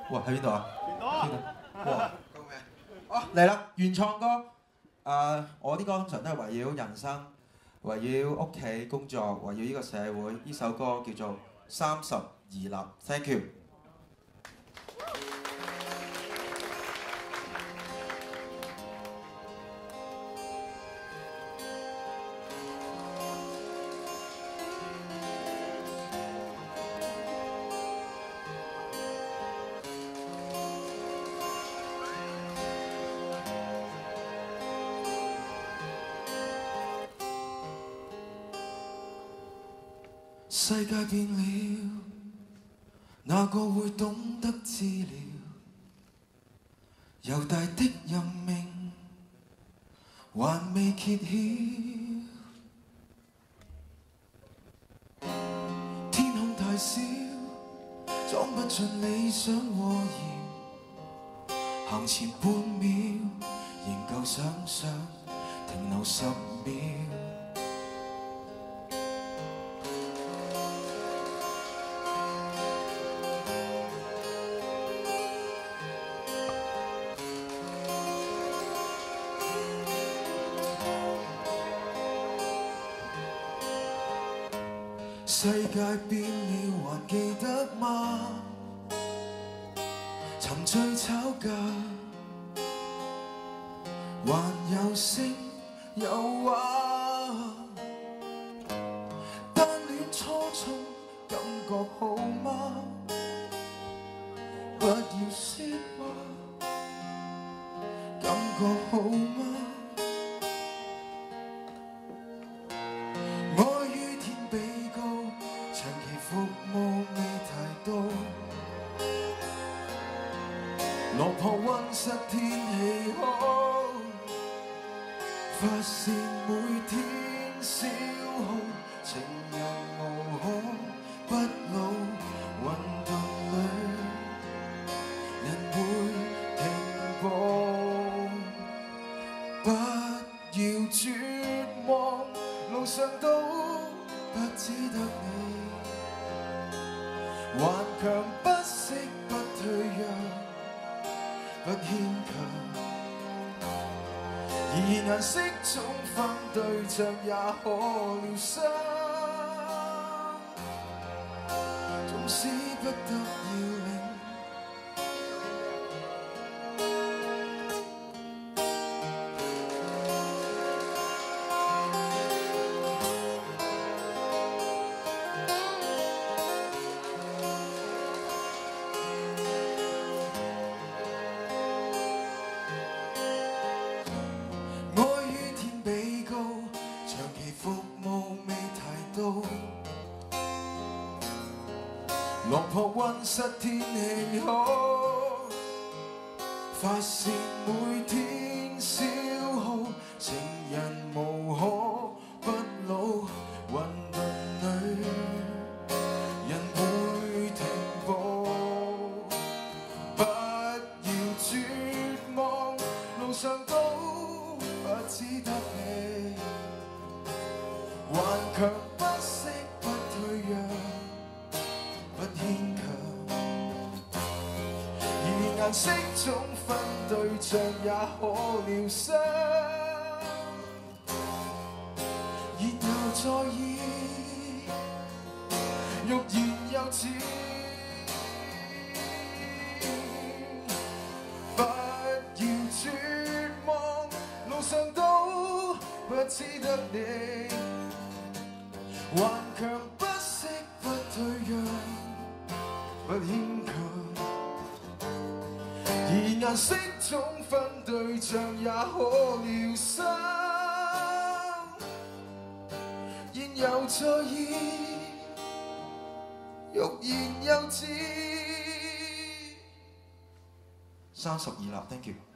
哇，喺邊度啊？邊度？哇，救命！哦，嚟啦！原創歌，我啲歌通常都係圍繞人生、圍繞屋企、工作、圍繞呢個社會。呢首歌叫做《32立》，Thank you。世界變了，哪個會懂得治療？猶大的任命還未揭曉，天空太小，裝不進理想和謠，行前半秒仍舊想想，停留10秒。世界變了，還記得嗎？沉醉吵架，還有聲有畫。單戀初衷，感覺好嗎？不要説話，感覺好嗎？落魄溫室天氣好，發現每天消耗，情人無可不老，混沌裏人會停步，不要絕望，路上都不只得你，頑強不息不退讓。不牽強，而顏色中分對象也可療傷，縱使不得要領。落魄溫室天氣好，發現每天消耗，情人無可不老，混沌裏人會停步，不要絕望，路上都不只得你，頑強不息不退讓。不牽強，而顏色中分對象也可療傷，熱又在意，欲言又止，不要絕望，路上都不只得你，頑強不息不退讓。不牽強，而顏色中分對象也可療傷，現又在意，欲言又止。32立 ，thank you。